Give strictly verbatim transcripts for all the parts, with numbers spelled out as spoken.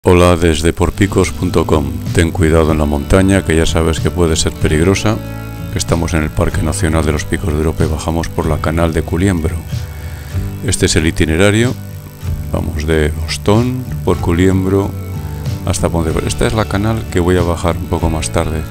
Hola desde porpicos punto com. Ten cuidado en la montaña, que ya sabes que puede ser peligrosa. Estamos en el Parque Nacional de los Picos de Europa y bajamos por la Canal de Culiembro. Este es el itinerario. Vamos de Ostón por Culiembro hasta Pontevedra. Esta es la canal que voy a bajar un poco más tarde.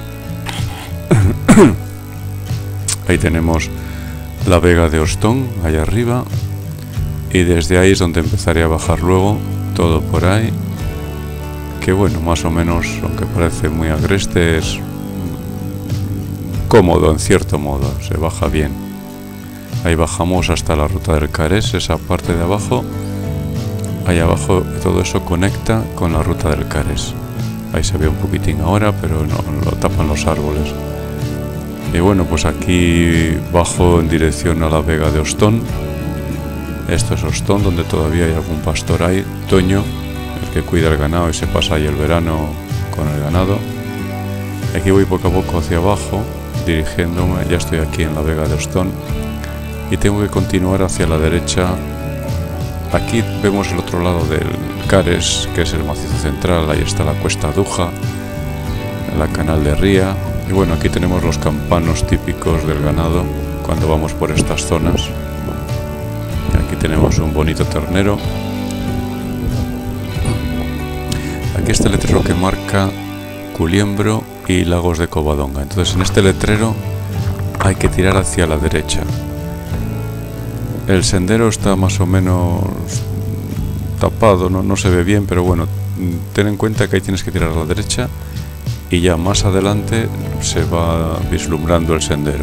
Ahí tenemos la Vega de Ostón, allá arriba. Y desde ahí es donde empezaré a bajar luego, todo por ahí. Que bueno, más o menos, aunque parece muy agreste, es cómodo en cierto modo, se baja bien. Ahí bajamos hasta la ruta del Carés, esa parte de abajo. Ahí abajo todo eso conecta con la ruta del Carés. Ahí se ve un poquitín ahora, pero no, lo tapan los árboles. Y bueno, pues aquí bajo en dirección a la Vega de Ostón. Esto es Ostón, donde todavía hay algún pastor ahí, Toño, el que cuida el ganado y se pasa ahí el verano con el ganado. Aquí voy poco a poco hacia abajo, dirigiéndome, ya estoy aquí en la Vega de Ostón y tengo que continuar hacia la derecha. Aquí vemos el otro lado del Carés, que es el macizo central, ahí está la Cuesta Duja, la Canal de Ría, y bueno, aquí tenemos los campanos típicos del ganado cuando vamos por estas zonas. Aquí tenemos un bonito ternero. Aquí está el letrero que marca Culiembro y Lagos de Covadonga. Entonces en este letrero hay que tirar hacia la derecha. El sendero está más o menos tapado, no, no se ve bien, pero bueno, ten en cuenta que ahí tienes que tirar a la derecha y ya más adelante se va vislumbrando el sendero.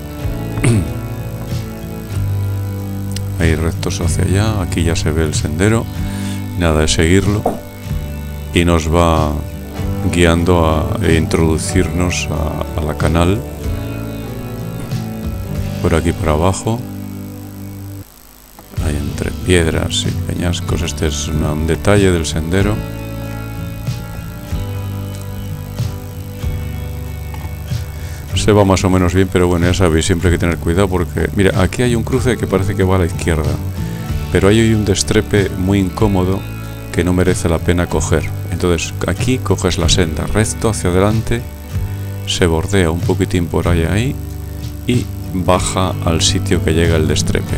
Ahí rectos hacia allá, aquí ya se ve el sendero, nada de seguirlo. Y nos va guiando a, e introducirnos a, a la canal por aquí por abajo, hay entre piedras y peñascos. Este es una, un detalle del sendero. Se va más o menos bien, pero bueno, ya sabéis, siempre hay que tener cuidado porque mira, aquí hay un cruce que parece que va a la izquierda, pero ahí hay un destrepe muy incómodo que no merece la pena coger. Entonces aquí coges la senda recto hacia adelante, se bordea un poquitín por ahí ahí y baja al sitio que llega el destrepe.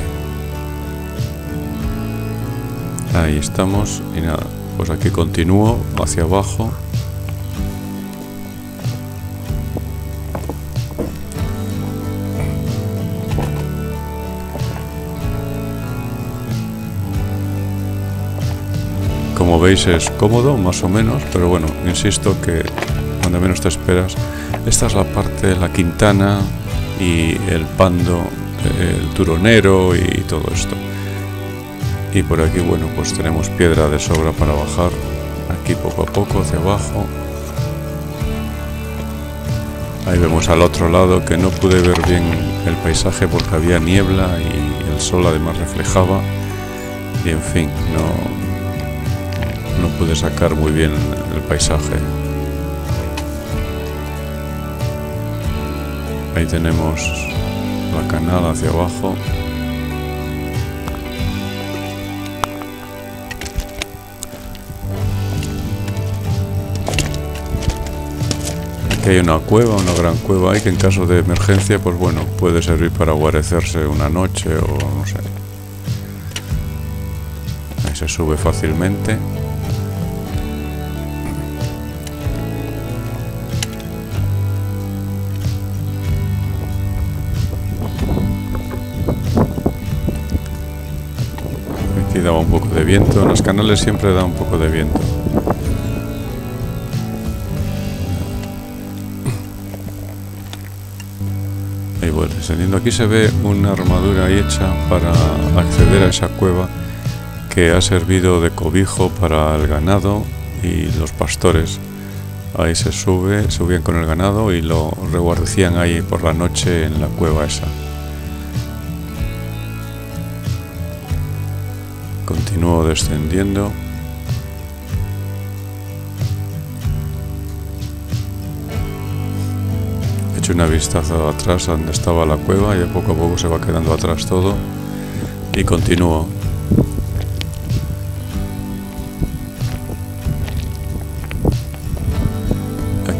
Ahí estamos y nada, pues aquí continúo hacia abajo. Como veis es cómodo, más o menos, pero bueno, insisto que cuando menos te esperas. Esta es la parte de la Quintana y el Pando, el Turonero y todo esto. Y por aquí, bueno, pues tenemos piedra de sobra para bajar, aquí poco a poco hacia abajo. Ahí vemos al otro lado que no pude ver bien el paisaje porque había niebla y el sol además reflejaba. Y en fin, no... no pude sacar muy bien el paisaje. Ahí tenemos la canal hacia abajo. Aquí hay una cueva, una gran cueva ahí que en caso de emergencia, pues bueno, puede servir para guarecerse una noche o no sé. Ahí se sube fácilmente. Aquí daba un poco de viento, en los canales siempre da un poco de viento. Ahí voy descendiendo. Aquí se ve una armadura hecha para acceder a esa cueva que ha servido de cobijo para el ganado y los pastores. Ahí se sube, subían con el ganado y lo reguardecían ahí por la noche en la cueva esa. Continúo descendiendo. He hecho una vistazo atrás a donde estaba la cueva y a poco a poco se va quedando atrás todo. Y continúo.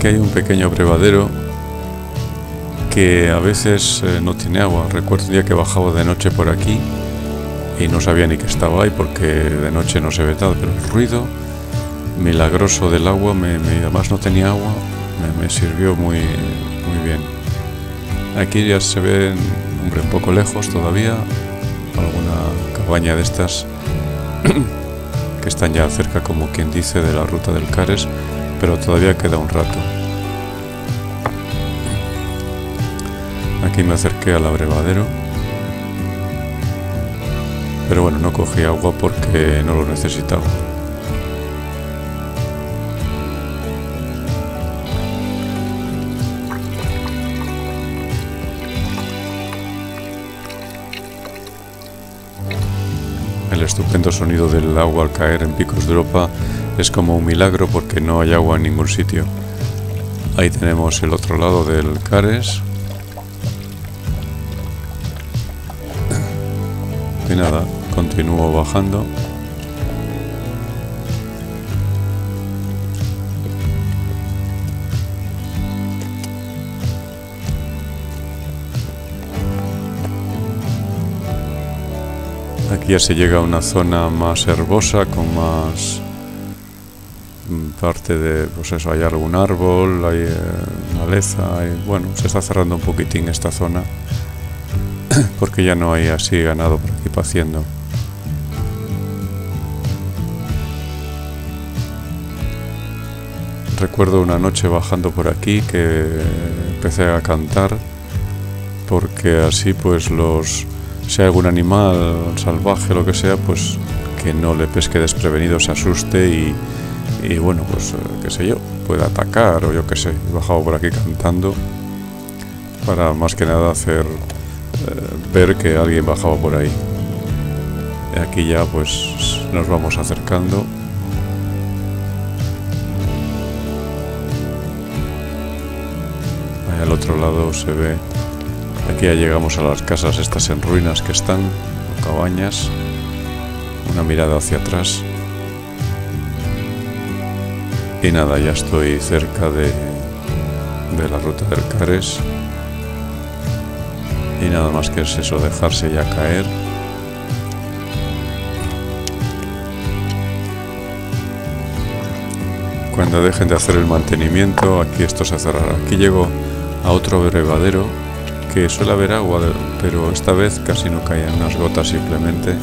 Aquí hay un pequeño abrevadero que a veces eh, no tiene agua. Recuerdo un día que bajaba de noche por aquí y no sabía ni que estaba ahí porque de noche no se ve tal, pero el ruido milagroso del agua, me, me, además no tenía agua, me, me sirvió muy, muy bien. Aquí ya se ve, hombre, un poco lejos todavía, alguna cabaña de estas que están ya cerca, como quien dice, de la ruta del Cares, pero todavía queda un rato. Aquí me acerqué al abrevadero, pero bueno, no cogí agua porque no lo necesitaba. El estupendo sonido del agua al caer en Picos de Europa es como un milagro porque no hay agua en ningún sitio. Ahí tenemos el otro lado del Cares. Y nada, continúo bajando. Aquí ya se llega a una zona más herbosa, con más parte de, pues eso, hay algún árbol, hay eh, maleza, hay, bueno, se está cerrando un poquitín esta zona porque ya no hay así ganado por aquí paciendo. Recuerdo una noche bajando por aquí que empecé a cantar porque así pues los... si hay algún animal salvaje, lo que sea, pues que no le pesque desprevenido, se asuste y, y bueno, pues qué sé yo, puede atacar o yo qué sé. He bajado por aquí cantando para más que nada hacer eh, ver que alguien bajaba por ahí. Y aquí ya pues nos vamos acercando. Ahí al otro lado se ve. Aquí ya llegamos a las casas estas en ruinas que están, o cabañas. Una mirada hacia atrás. Y nada, ya estoy cerca de, de la ruta del Cares. Y nada más que es eso, dejarse ya caer. Cuando dejen de hacer el mantenimiento, aquí esto se cerrará. Aquí llego a otro abrevadero que suele haber agua, pero esta vez casi no caían, unas gotas simplemente.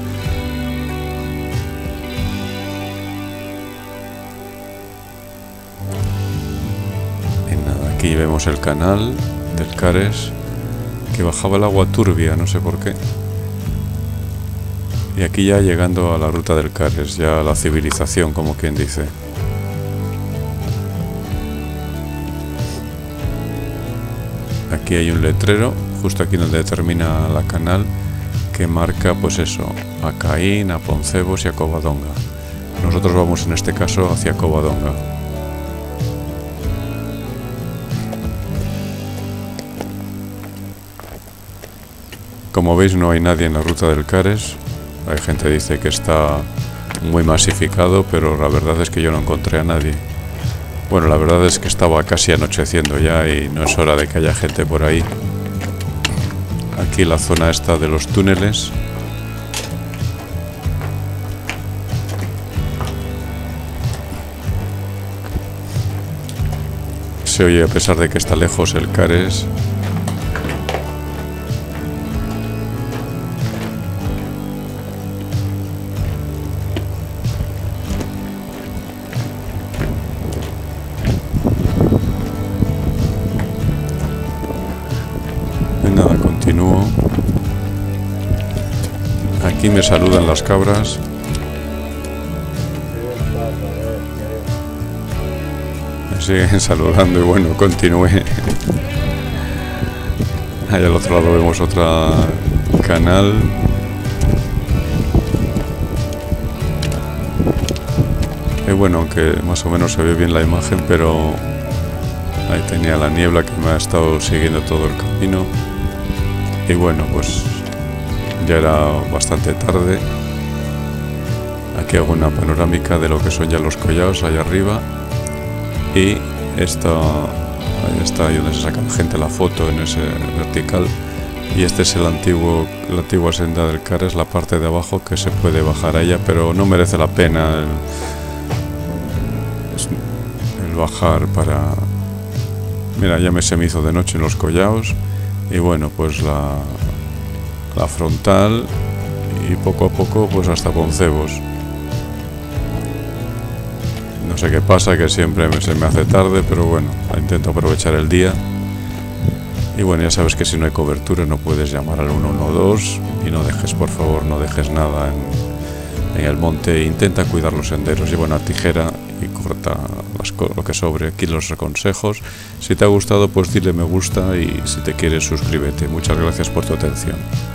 Y nada, aquí vemos el canal del Cares, que bajaba el agua turbia, no sé por qué. Y aquí ya llegando a la ruta del Cares, ya a la civilización, como quien dice. Aquí hay un letrero, justo aquí donde termina la canal, que marca pues eso, a Caín, a Poncebos y a Covadonga. Nosotros vamos en este caso hacia Covadonga. Como veis no hay nadie en la ruta del Cares. Hay gente que dice que está muy masificado, pero la verdad es que yo no encontré a nadie. Bueno, la verdad es que estaba casi anocheciendo ya y no es hora de que haya gente por ahí. Aquí la zona esta de los túneles. Se oye, a pesar de que está lejos, el Cares. Nada, continúo. Aquí me saludan las cabras. Me siguen saludando y bueno, continué. Ahí al otro lado vemos otra canal. Y bueno, aunque más o menos se ve bien la imagen, pero ahí tenía la niebla que me ha estado siguiendo todo el camino. Y bueno, pues ya era bastante tarde. Aquí hago una panorámica de lo que son ya los collados allá arriba. Y Esta, ahí está, ahí donde se saca la gente la foto en ese vertical. Y este es el antiguo, la antigua senda del Cares, la parte de abajo que se puede bajar a ella, pero no merece la pena el, el bajar para... Mira, ya me se me hizo de noche en los collaos. Y bueno, pues la, la frontal y poco a poco pues hasta Poncebos. No sé qué pasa, que siempre me, se me hace tarde, pero bueno, intento aprovechar el día. Y bueno, ya sabes que si no hay cobertura no puedes llamar al uno uno dos y no dejes, por favor, no dejes nada en, en el monte. Intenta cuidar los senderos, lleva una tijera y corta las, lo que sobre. Aquí los consejos. Si te ha gustado, pues dile me gusta y si te quieres suscríbete. Muchas gracias por tu atención.